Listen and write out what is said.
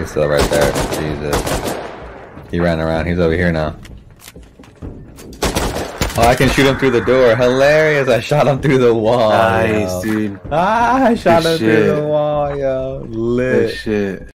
He's still right there. Jesus. He ran around. He's over here now. Oh, I can shoot him through the door. Hilarious. I shot him through the wall. Nice, yo. dude. Ah, I shot him Good through shit. the wall, yo. Lit. Good shit.